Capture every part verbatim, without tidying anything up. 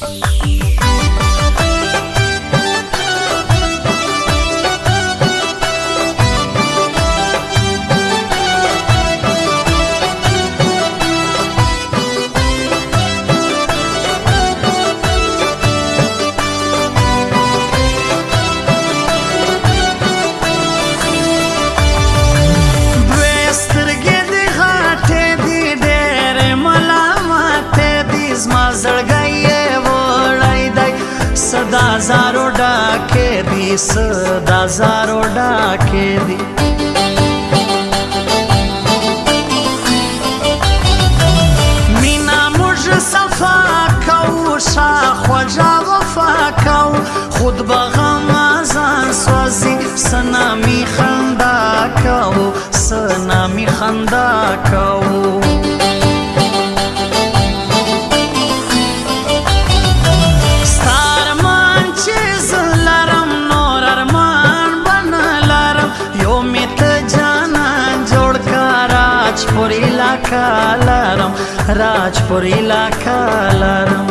صدا زارو ډاکې دي صدا زارو ډاکې دي مینا موږ صفا کوو شاخوږه وفا کوو خود به غم ځان سوځي سنامي خندا کوو سنامي خندا کوو راجپور علاقہ لرم راجپور علاقہ لرم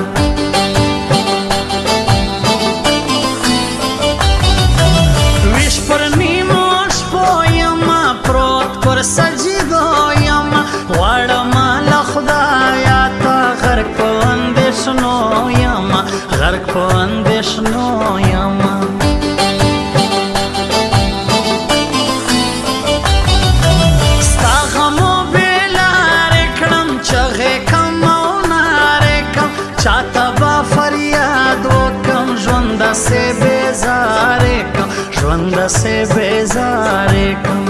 ویش پر نیمو شپو یما پروت پر سجدو یما غواړم له خدایا تا غرق په اندېښنو یما غرق په اندېښنو یما چاته با فریاد وکم ژوند سے بیزاره کم ژوند سے بیزاره کم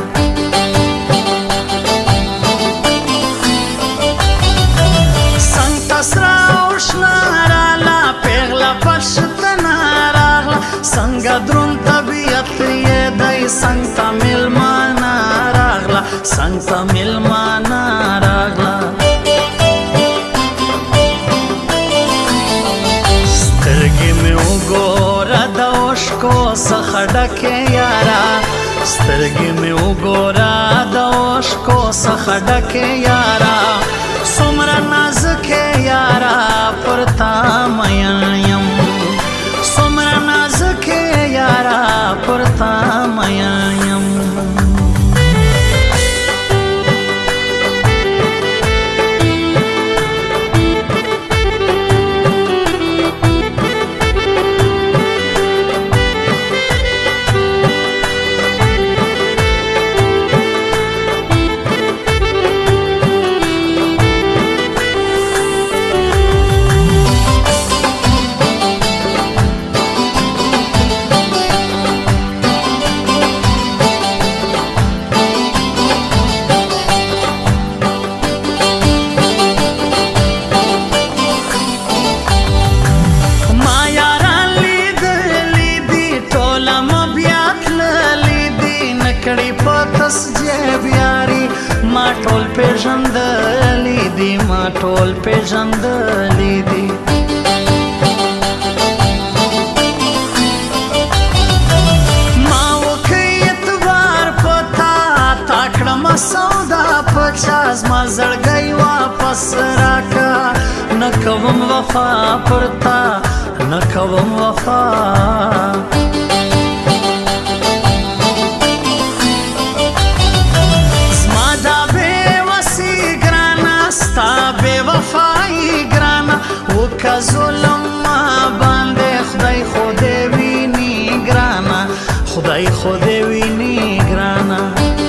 څنګ تسرا اوښنا راغله پیغله پښتنه راغله څنګه دروند طبیعت یې دی څنګ ته میلمانه راغله څنګ ته میلمانه راغله سترګې مې وګوره د اوښکو څخه ډکې یاره سترګې مې وګوره د اوښکو څخه ډکې یاره څومره نازکې یاره پر تا مین یم څومره نازکې یاره پر تا مین یم ما ټول پیژندلی دي ما ټول پیژندلی دي ما وکړ اعتبار په تا تا کړم سودا په چا زما زړګی واپس راکړه نه کوم وفا پر تا نه کوم وفا که ظلم ما باندې خدای خو دې ویني ګرانه خدای خو دې ویني ګرانه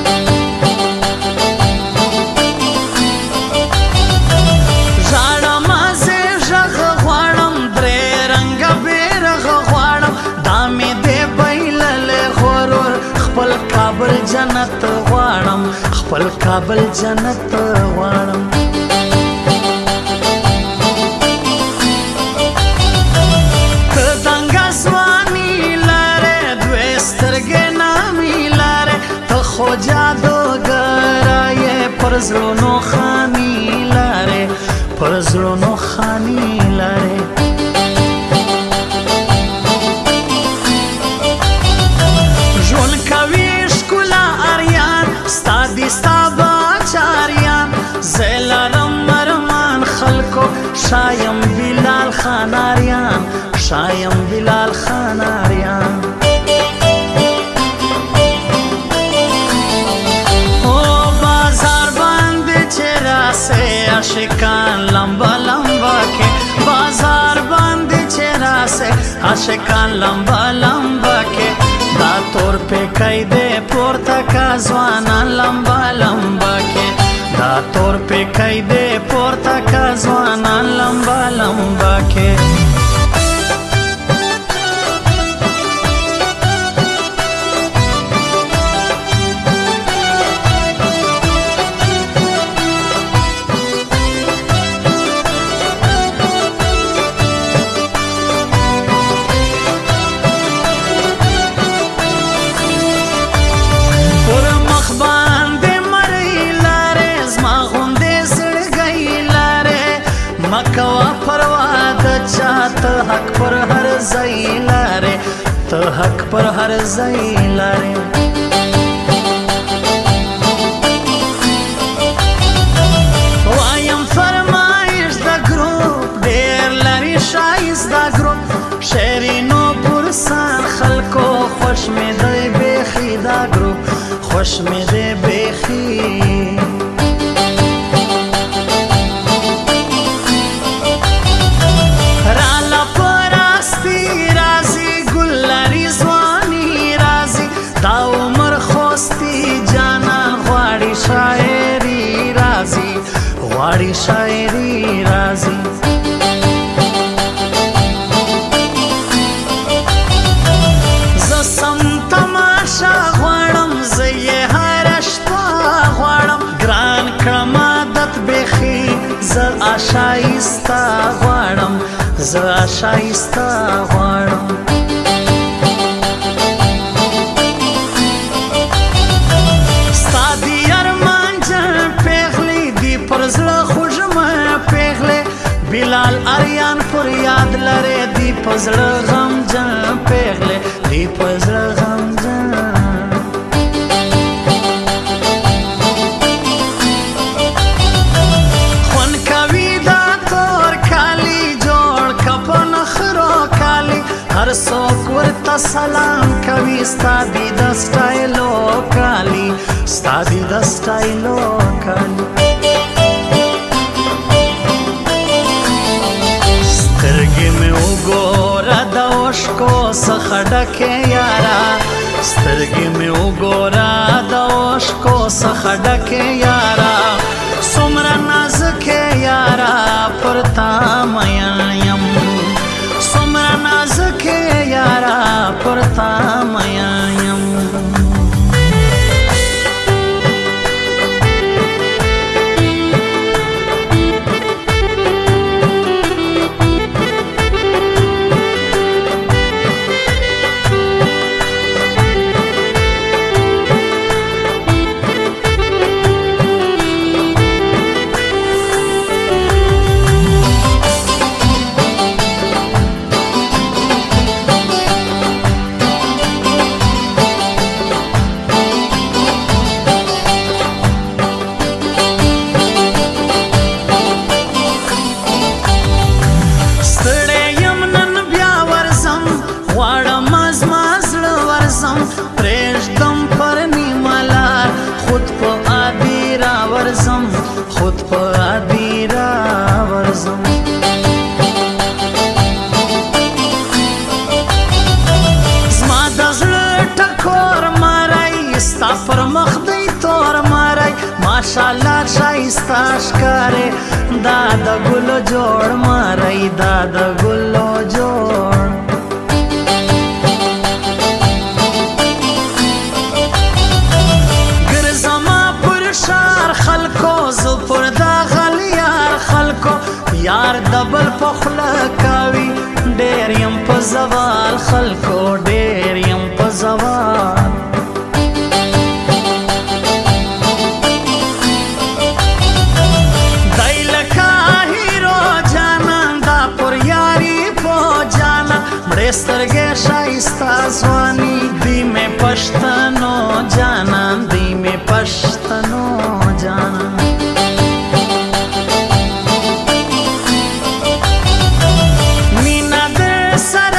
ژاړم زه غږ غواړم درې رنګه بیرغ غواړم دا مې دې بایللی غرور خپل کابل جنت غواړم خپل کابل جنت غواړم خو جادوګره پر زړونو خاني لرې پر زړونو خاني لرې ژوند کوي ښکلا اریان ستا دي ستا باچاریان زه لرم ارمان خلکو شایم بلال خان اریان شایم بلال خان آریان او بازار باندې چې راسې عاشقان لمبا لمبا کې بازار باندې چې راسې عاشقان لمبا لمبا کې دا تور په کیدې پورته کا ځوانان لمبا لمبا کې دا تور په کیدې پورته کا ځوانان لمبا لمبا کې مکوا پروا د چا ته حق پر هر ځای لاره ته حق پر هر ځای لاره وایم فرمایش د ګروپ ډېر لري شایست د ګروپ شیرینو پرسان خلکو خوش مې دی بیخي دا ګروپ خوش مې دی بیخي غواړي شاعري رازي زه سم تماشا غواړم زه یې هره شپه غواړم ګران کړم عادت بیخي زه آشایسته غواړم زه آشایسته غواړم بلال آریان پر یاد لره دی پزړه غم جن پیغله دی پزړه غم جن خون کوي دا تور کالی جوړ کپن خرو کالی هر څوک ورته سلام کوي ستا دی د سټایلو کالی ستا دی د سټایلو کالی سترګې مې وګوره د اوښکو څخه ډکې یاره سترګې مې وګوره د اوښکو څخه ډکې یاره څومره نازکې یاره پر تا مین یم څومره نازکې یاره پر تا مین یم خود په عادي راورځم زما د زړه ټکور ماری ستا پر مخ دی تور ماری ماشاءالله ښایسته ښکارې دا د ګلو جوړ ماری دا د ګلو جوړ یار دبل پخلا کاوی ډېر یم په زوال خلکو ډېر یم په زوال دی لکه هیرو جانان دا پر یاري په جانا مړې سترګې ښایسته ځواني دی مې پښتنو جانان دی مې پښتنو جانان Sa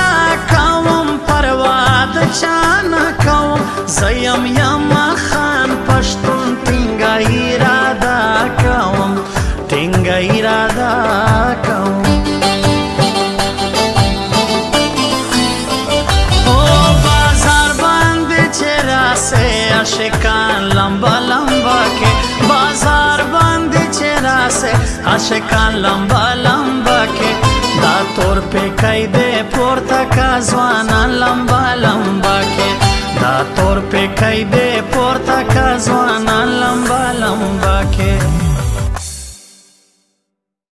عاشقان لمبا لمبا کې دا تور پیکی دې پورته کا ځوانان لمبا لمبا کې دا تور پیکی دې پورته کا ځوانان لمبا لمبا کې